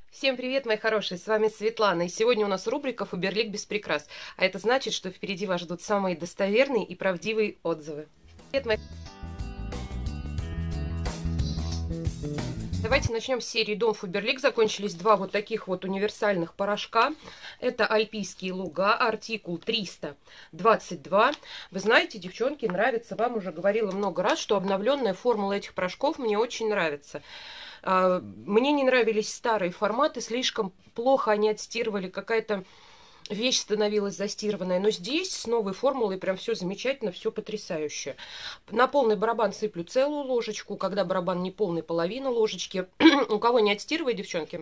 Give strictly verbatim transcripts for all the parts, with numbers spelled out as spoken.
Всем привет, мои хорошие, с вами Светлана, и сегодня у нас рубрика «Фаберлик без прикрас», а это значит, что впереди вас ждут самые достоверные и правдивые отзывы. Привет, мои... Давайте начнем с серии «Дом Фаберлик». Закончились два вот таких вот универсальных порошка. Это альпийские луга, артикул триста двадцать два. Вы знаете, девчонки, нравится, вам уже говорила много раз, что обновленная формула этих порошков мне очень нравится. Мне не нравились старые форматы, слишком плохо они отстирывали, какая-то вещь становилась застированная. Но здесь с новой формулой прям все замечательно, все потрясающе. На полный барабан сыплю целую ложечку, когда барабан не полный, половину ложечки. У кого не отстирывает, девчонки,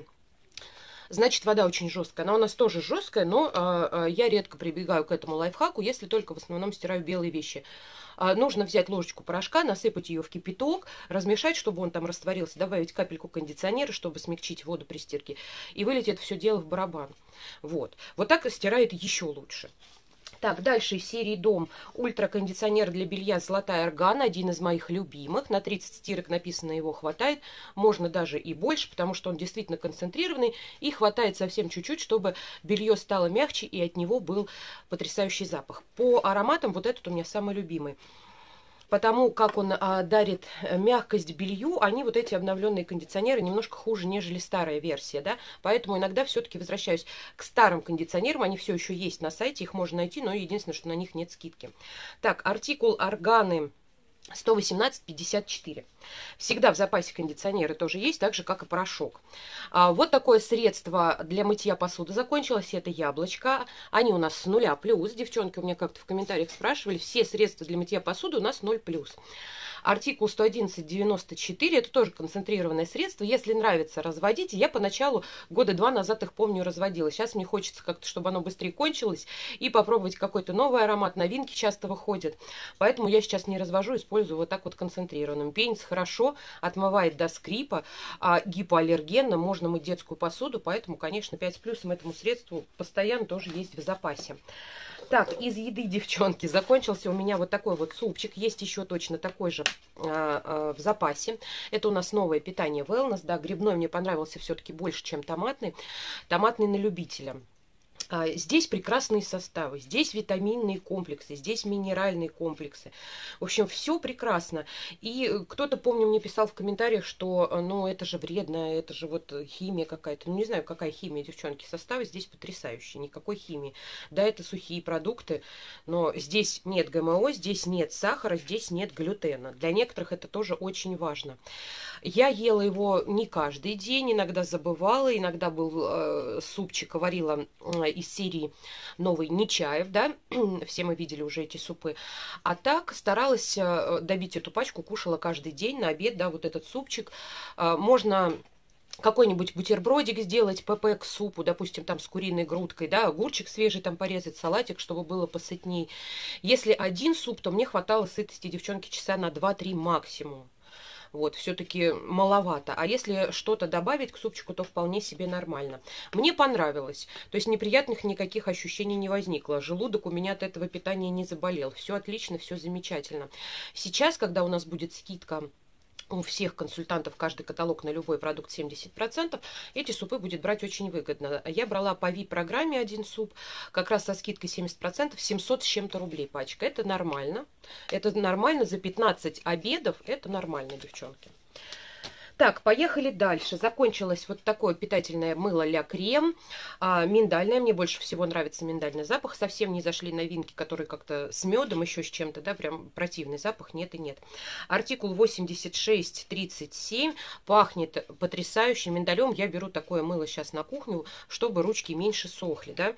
значит, вода очень жесткая. Она у нас тоже жесткая, но а, а, я редко прибегаю к этому лайфхаку, если только в основном стираю белые вещи. А, нужно взять ложечку порошка, насыпать ее в кипяток, размешать, чтобы он там растворился, добавить капельку кондиционера, чтобы смягчить воду при стирке, и вылить это все дело в барабан. Вот. Вот так стирает еще лучше. Так, дальше из серии «Дом» ультракондиционер для белья «Золотая органа», один из моих любимых. На тридцать стирок написано, его хватает. Можно даже и больше, потому что он действительно концентрированный. И хватает совсем чуть-чуть, чтобы белье стало мягче и от него был потрясающий запах. По ароматам вот этот у меня самый любимый. Потому как он а, дарит мягкость белью, они, вот эти обновленные кондиционеры, немножко хуже, нежели старая версия, да. Поэтому иногда все-таки возвращаюсь к старым кондиционерам. Они все еще есть на сайте, их можно найти, но единственное, что на них нет скидки. Так, артикул органы сто восемнадцать пятьдесят четыре. Всегда в запасе кондиционеры тоже есть, так же, как и порошок. А, вот такое средство для мытья посуды закончилось. Это яблочко. Они у нас с нуля плюс. Девчонки у меня как-то в комментариях спрашивали. Все средства для мытья посуды у нас ноль плюс. Артикул сто одиннадцать девяносто четыре. Это тоже концентрированное средство. Если нравится, разводите. Я поначалу, года два назад их, помню, разводила. Сейчас мне хочется как-то, чтобы оно быстрее кончилось. И попробовать какой-то новый аромат. Новинки часто выходят. Поэтому я сейчас не развожу, использую вот так вот концентрированным. Пенится хорошо, отмывает до скрипа. А гипоаллергенно. Можно мыть детскую посуду. Поэтому, конечно, пять с плюсом этому средству постоянно тоже есть в запасе. Так, из еды, девчонки, закончился у меня вот такой вот супчик. Есть еще точно такой же а, а, в запасе. Это у нас новое питание Wellness. Да, грибной мне понравился все-таки больше, чем томатный. Томатный на любителя. А, здесь прекрасные составы, здесь витаминные комплексы, здесь минеральные комплексы. В общем, все прекрасно. И кто-то, помню, мне писал в комментариях, что, ну, это же вредно, это же вот химия какая-то. Ну, не знаю, какая химия, девчонки. Составы здесь потрясающие, никакой химии. Да, это сухие продукты, но здесь нет ГМО, здесь нет сахара, здесь нет глютена. Для некоторых это тоже очень важно. Я ела его не каждый день, иногда забывала, иногда был э, супчик, варила э, из серии новый Нечаев, да, все мы видели уже эти супы. А так старалась э, добить эту пачку, кушала каждый день на обед, да, вот этот супчик. Э, можно какой-нибудь бутербродик сделать, ПП к супу, допустим, там с куриной грудкой, да, огурчик свежий там порезать, салатик, чтобы было посытней. Если один суп, то мне хватало сытости, девчонки, часа на два-три максимум. Вот, все-таки маловато. А если что-то добавить к супчику, то вполне себе нормально. Мне понравилось. То есть неприятных никаких ощущений не возникло. Желудок у меня от этого питания не заболел. Все отлично, все замечательно. Сейчас, когда у нас будет скидка у всех консультантов, каждый каталог на любой продукт семьдесят процентов, эти супы будет брать очень выгодно. Я брала по ви программе один суп, как раз со скидкой семьдесят процентов, семьсот с чем-то рублей пачка. Это нормально. Это нормально за пятнадцать обедов, это нормально, девчонки. Так, поехали дальше. Закончилось вот такое питательное мыло Ля Крем. А, миндальное. Мне больше всего нравится миндальный запах. Совсем не зашли новинки, которые как-то с медом, еще с чем-то, да, прям противный запах. Нет и нет. Артикул восемьдесят шесть тридцать семь. Пахнет потрясающе миндалем. Я беру такое мыло сейчас на кухню, чтобы ручки меньше сохли, да.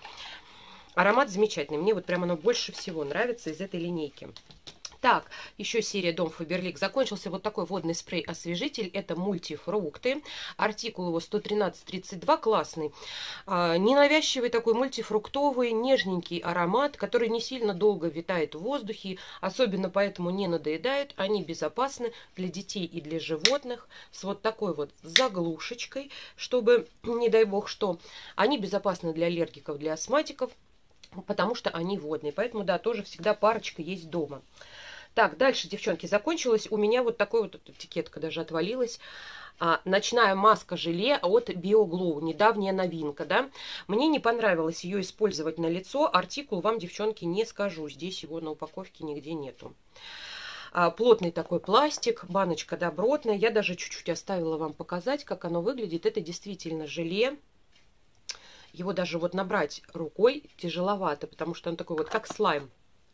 Аромат замечательный. Мне вот прям оно больше всего нравится из этой линейки. Так, еще серия «Дом Фаберлик». Закончился вот такой водный спрей-освежитель. Это мультифрукты. Артикул его сто тринадцать тридцать два. Классный. А, ненавязчивый такой мультифруктовый, нежненький аромат, который не сильно долго витает в воздухе. Особенно поэтому не надоедает. Они безопасны для детей и для животных. С вот такой вот заглушечкой, чтобы, не дай бог что. Они безопасны для аллергиков, для астматиков, потому что они водные. Поэтому, да, тоже всегда парочка есть дома. Так, дальше, девчонки, закончилась у меня вот такой вот этикетка даже отвалилась. А, ночная маска желе от BioGlow, недавняя новинка, да. Мне не понравилось ее использовать на лицо. Артикул вам, девчонки, не скажу. Здесь его на упаковке нигде нету. А, плотный такой пластик, баночка добротная. Я даже чуть-чуть оставила вам показать, как оно выглядит. Это действительно желе. Его даже вот набрать рукой тяжеловато, потому что он такой вот как слайм.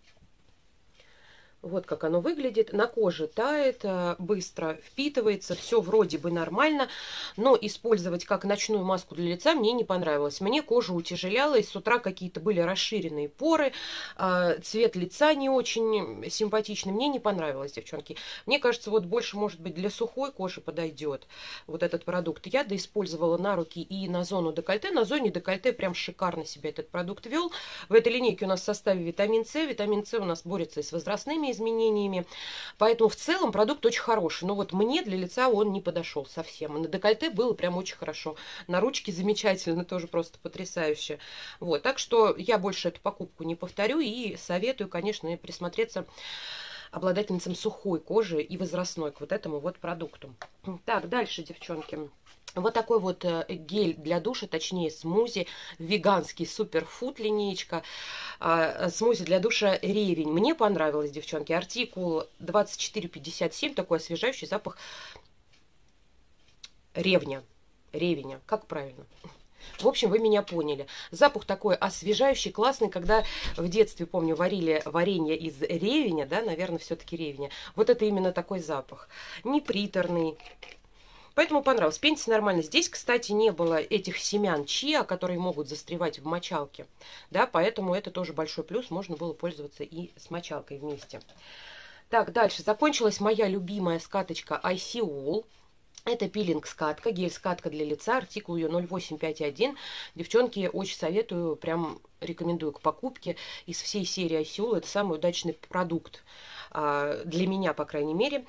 Вот как оно выглядит. На коже тает, быстро впитывается, все вроде бы нормально, но использовать как ночную маску для лица мне не понравилось. Мне кожа утяжеляла, и с утра какие-то были расширенные поры, цвет лица не очень симпатичный. Мне не понравилось, девчонки. Мне кажется, вот больше, может быть, для сухой кожи подойдет вот этот продукт. Я доиспользовала на руки и на зону декольте. На зоне декольте прям шикарно себя этот продукт вел. В этой линейке у нас в составе витамин С. Витамин С у нас борется и с возрастными изменениями. Поэтому в целом продукт очень хороший. Но вот мне для лица он не подошел совсем. На декольте было прям очень хорошо. На ручке замечательно, тоже просто потрясающе. Вот. Так что я больше эту покупку не повторю и советую, конечно, присмотреться обладательницам сухой кожи и возрастной к вот этому вот продукту. Так, дальше, девчонки. Вот такой вот гель для душа, точнее смузи, веганский суперфуд линеечка. Смузи для душа ревень. Мне понравилось, девчонки. Артикул двадцать четыре пятьдесят семь, такой освежающий запах ревня. Ревеня, как правильно? В общем, вы меня поняли. Запах такой освежающий, классный, когда в детстве, помню, варили варенье из ревеня, да, наверное, все-таки ревеня. Вот это именно такой запах. Не приторный. Поэтому понравилось. Пенится нормально. Здесь, кстати, не было этих семян чиа, которые могут застревать в мочалке. Да, поэтому это тоже большой плюс. Можно было пользоваться и с мочалкой вместе. Так, дальше. Закончилась моя любимая скаточка Icy All. Это пилинг-скатка, гель-скатка для лица, артикул ее ноль восемь пять один. Девчонки, очень советую, прям рекомендую к покупке. Из всей серии Icy All это самый удачный продукт, для меня, по крайней мере.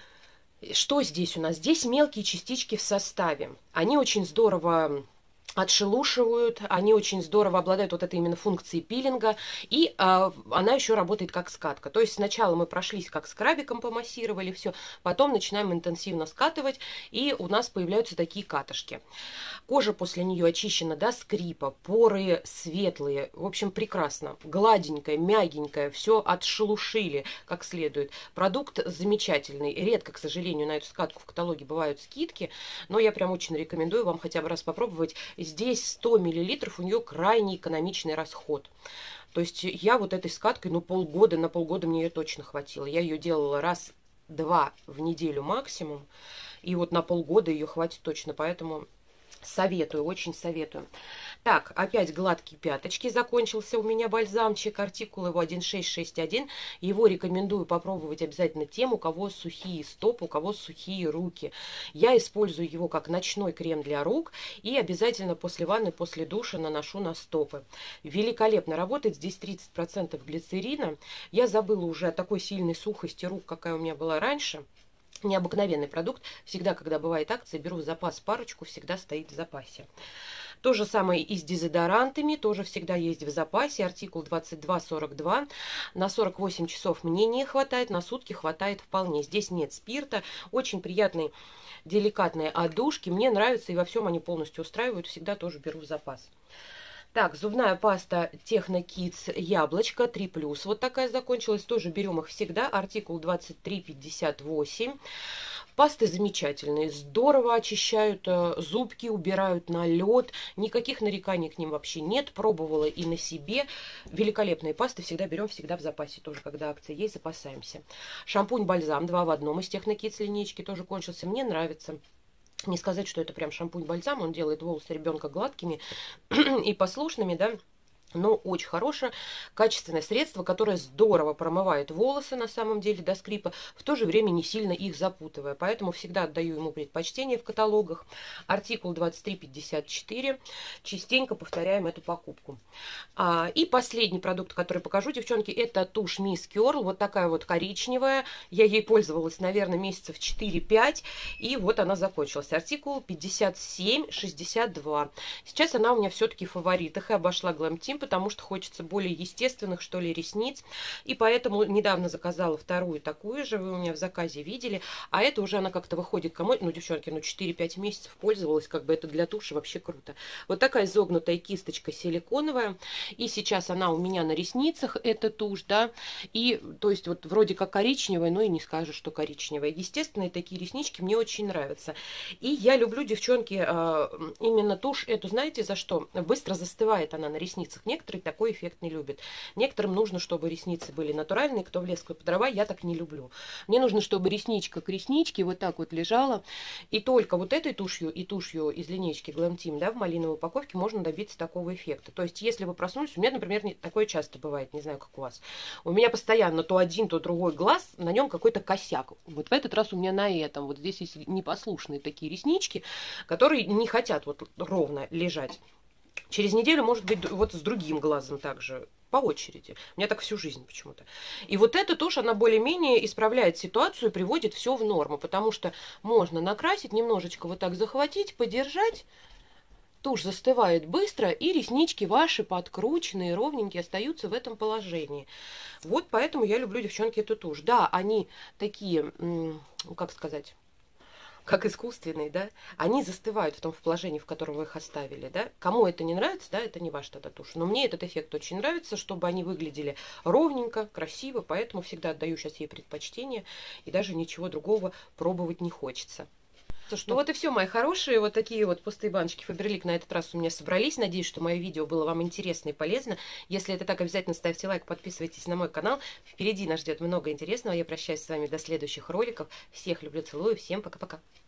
Что здесь у нас? Здесь мелкие частички в составе. Они очень здорово отшелушивают, они очень здорово обладают вот этой именно функцией пилинга, и а, она еще работает как скатка. То есть сначала мы прошлись как скрабиком, помассировали все, потом начинаем интенсивно скатывать, и у нас появляются такие катышки. Кожа после нее очищена до скрипа, поры светлые, в общем, прекрасно, гладенькая, мягенькая, все отшелушили как следует. Продукт замечательный. Редко, к сожалению, на эту скатку в каталоге бывают скидки, но я прям очень рекомендую вам хотя бы раз попробовать. Здесь сто миллилитров, у нее крайне экономичный расход. То есть я вот этой скаткой, ну, полгода, на полгода мне ее точно хватило. Я ее делала раз-два в неделю максимум. И вот на полгода ее хватит точно, поэтому советую, очень советую. Так, опять гладкие пяточки. Закончился у меня бальзамчик, артикул его один шесть шесть один. Его рекомендую попробовать обязательно тем, у кого сухие стопы, у кого сухие руки. Я использую его как ночной крем для рук и обязательно после ванны, после душа наношу на стопы. Великолепно работает. Здесь тридцать процентов глицерина. Я забыла уже о такой сильной сухости рук, какая у меня была раньше. Необыкновенный продукт. Всегда, когда бывает акция, беру в запас парочку, всегда стоит в запасе. То же самое и с дезодорантами, тоже всегда есть в запасе. Артикул двадцать два сорок два. На сорок восемь часов мне не хватает, на сутки хватает вполне. Здесь нет спирта. Очень приятные, деликатные одушки. Мне нравятся, и во всем они полностью устраивают. Всегда тоже беру в запас. Так, зубная паста Техно Кидс яблочко три плюс. Вот такая закончилась. Тоже берем их всегда. Артикул двадцать три пятьдесят восемь. Пасты замечательные. Здорово очищают зубки, убирают налет. Никаких нареканий к ним вообще нет. Пробовала и на себе. Великолепные пасты. Всегда берем, всегда в запасе. Тоже, когда акция есть, запасаемся. Шампунь-бальзам два в одном из Техно Кидс линейки тоже кончился. Мне нравится. Не сказать, что это прям шампунь-бальзам, он делает волосы ребенка гладкими и послушными, да. Но очень хорошее, качественное средство, которое здорово промывает волосы на самом деле до скрипа, в то же время не сильно их запутывая. Поэтому всегда отдаю ему предпочтение в каталогах. Артикул двадцать три пятьдесят четыре. Частенько повторяем эту покупку. А, и последний продукт, который покажу, девчонки, это тушь Miss Curl. Вот такая вот коричневая. Я ей пользовалась, наверное, месяцев четыре-пять. И вот она закончилась. Артикул пятьдесят семь шестьдесят два. Сейчас она у меня все-таки в фаворитах и обошла Glam Team. потому что хочется более естественных, что ли, ресниц. И поэтому недавно заказала вторую такую же, вы у меня в заказе видели. А это уже она как-то выходит кому, ну, девчонки, ну, четыре-пять месяцев пользовалась, как бы это для туши вообще круто. Вот такая изогнутая кисточка силиконовая. И сейчас она у меня на ресницах, эта тушь, да. И, то есть, вот вроде как коричневая, но и не скажешь, что коричневая. Естественные такие реснички мне очень нравятся. И я люблю, девчонки, именно тушь эту, знаете, за что? Быстро застывает она на ресницах. Некоторые такой эффект не любят. Некоторым нужно, чтобы ресницы были натуральные. Кто в лес по дрова, я так не люблю. Мне нужно, чтобы ресничка к ресничке вот так вот лежала. И только вот этой тушью и тушью из линейки Glam Team, да, в малиновой упаковке можно добиться такого эффекта. То есть, если вы проснулись, у меня, например, не, такое часто бывает, не знаю, как у вас. У меня постоянно то один, то другой глаз, на нем какой-то косяк. Вот в этот раз у меня на этом. Вот здесь есть непослушные такие реснички, которые не хотят вот ровно лежать. Через неделю, может быть, вот с другим глазом также, по очереди. У меня так всю жизнь почему-то. И вот эта тушь, она более-менее исправляет ситуацию, приводит все в норму, потому что можно накрасить, немножечко вот так захватить, подержать. Тушь застывает быстро, и реснички ваши подкрученные, ровненькие, остаются в этом положении. Вот поэтому я люблю, девчонки, эту тушь. Да, они такие, ну, как сказать, как искусственные, да, они застывают в том положении, в котором вы их оставили, да. Кому это не нравится, да, это не ваша тогда тушь. Но мне этот эффект очень нравится, чтобы они выглядели ровненько, красиво, поэтому всегда отдаю сейчас ей предпочтение, и даже ничего другого пробовать не хочется. Что вот и все, мои хорошие, вот такие вот пустые баночки Faberlic на этот раз у меня собрались. Надеюсь, что мое видео было вам интересно и полезно. Если это так, обязательно ставьте лайк, подписывайтесь на мой канал. Впереди нас ждет много интересного. Я прощаюсь с вами до следующих роликов. Всех люблю, целую, всем пока-пока.